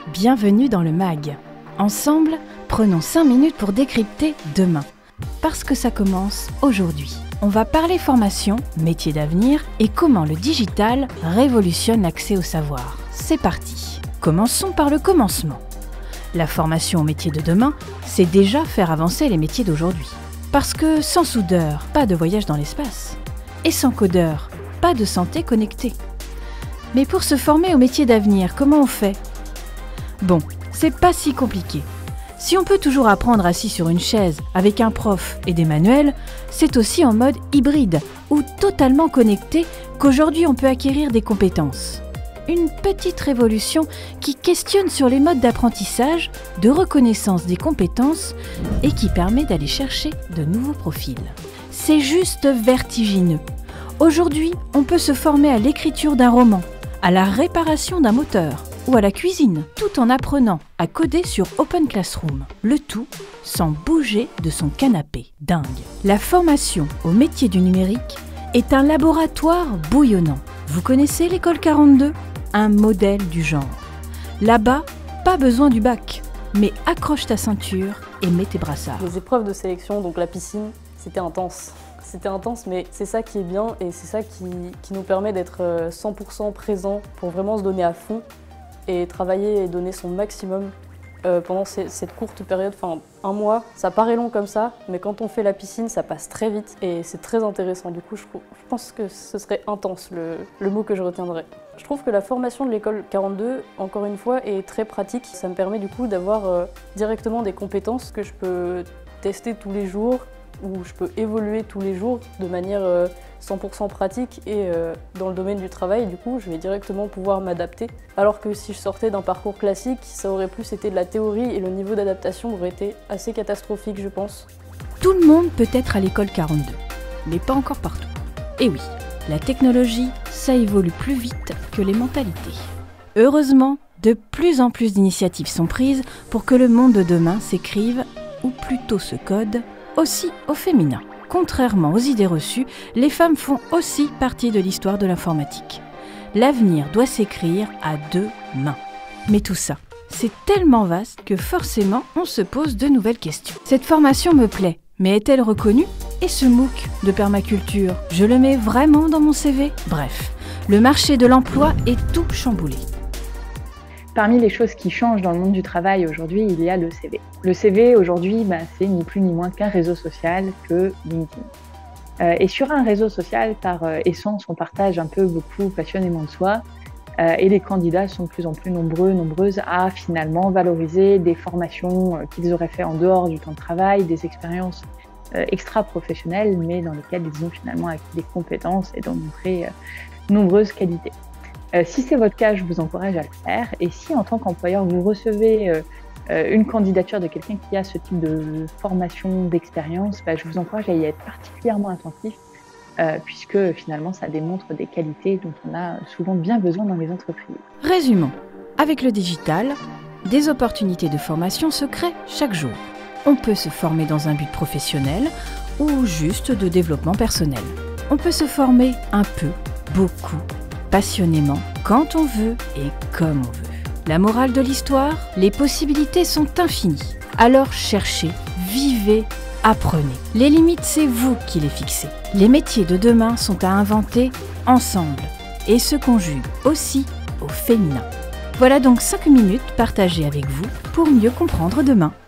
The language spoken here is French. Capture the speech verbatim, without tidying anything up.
Bienvenue dans le M A G. Ensemble, prenons cinq minutes pour décrypter demain. Parce que ça commence aujourd'hui. On va parler formation, métier d'avenir et comment le digital révolutionne l'accès au savoir. C'est parti. Commençons par le commencement. La formation au métier de demain, c'est déjà faire avancer les métiers d'aujourd'hui. Parce que sans soudeur, pas de voyage dans l'espace. Et sans codeur, pas de santé connectée. Mais pour se former au métier d'avenir, comment on fait ? Bon, c'est pas si compliqué. Si on peut toujours apprendre assis sur une chaise avec un prof et des manuels, c'est aussi en mode hybride ou totalement connecté qu'aujourd'hui on peut acquérir des compétences. Une petite révolution qui questionne sur les modes d'apprentissage, de reconnaissance des compétences et qui permet d'aller chercher de nouveaux profils. C'est juste vertigineux. Aujourd'hui, on peut se former à l'écriture d'un roman, à la réparation d'un moteur ou à la cuisine, tout en apprenant à coder sur Open Classroom. Le tout sans bouger de son canapé. Dingue. La formation au métier du numérique est un laboratoire bouillonnant. Vous connaissez l'école quarante-deux ? Un modèle du genre. Là-bas, pas besoin du bac, mais accroche ta ceinture et mets tes brassards. Les épreuves de sélection, donc la piscine, c'était intense. C'était intense, mais c'est ça qui est bien et c'est ça qui, qui nous permet d'être cent pour cent présent pour vraiment se donner à fond et travailler et donner son maximum euh, pendant ces, cette courte période, enfin un mois. Ça paraît long comme ça, mais quand on fait la piscine, ça passe très vite et c'est très intéressant. Du coup, je, je pense que ce serait intense, le, le mot que je retiendrai. Je trouve que la formation de l'école quarante-deux, encore une fois, est très pratique. Ça me permet du coup d'avoir euh, directement des compétences que je peux tester tous les jours, où je peux évoluer tous les jours de manière euh, cent pour cent pratique et euh, dans le domaine du travail, du coup, je vais directement pouvoir m'adapter. Alors que si je sortais d'un parcours classique, ça aurait plus été de la théorie et le niveau d'adaptation aurait été assez catastrophique, je pense. Tout le monde peut être à l'école quarante-deux, mais pas encore partout. Et oui, la technologie, ça évolue plus vite que les mentalités. Heureusement, de plus en plus d'initiatives sont prises pour que le monde de demain s'écrive, ou plutôt se code, aussi au féminin. Contrairement aux idées reçues, les femmes font aussi partie de l'histoire de l'informatique. L'avenir doit s'écrire à deux mains. Mais tout ça, c'est tellement vaste que forcément, on se pose de nouvelles questions. Cette formation me plaît, mais est-elle reconnue ? Et ce MOOC de permaculture, je le mets vraiment dans mon C V ? Bref, le marché de l'emploi est tout chamboulé. Parmi les choses qui changent dans le monde du travail aujourd'hui, il y a le C V. Le C V aujourd'hui, bah, c'est ni plus ni moins qu'un réseau social que LinkedIn. Euh, et sur un réseau social, par euh, essence, on partage un peu beaucoup passionnément de soi. Euh, et les candidats sont de plus en plus nombreux, nombreuses à finalement valoriser des formations euh, qu'ils auraient fait en dehors du temps de travail, des expériences euh, extra-professionnelles, mais dans lesquelles ils ont finalement acquis des compétences et d'en montrer euh, nombreuses qualités. Euh, si c'est votre cas, je vous encourage à le faire. Et si en tant qu'employeur, vous recevez euh, euh, une candidature de quelqu'un qui a ce type de formation, d'expérience, bah, je vous encourage à y être particulièrement attentif euh, puisque finalement ça démontre des qualités dont on a souvent bien besoin dans les entreprises. Résumons. Avec le digital, des opportunités de formation se créent chaque jour. On peut se former dans un but professionnel ou juste de développement personnel. On peut se former un peu, beaucoup, passionnément, quand on veut et comme on veut. La morale de l'histoire, les possibilités sont infinies. Alors cherchez, vivez, apprenez. Les limites, c'est vous qui les fixez. Les métiers de demain sont à inventer ensemble et se conjuguent aussi au féminin. Voilà donc cinq minutes partagées avec vous pour mieux comprendre demain.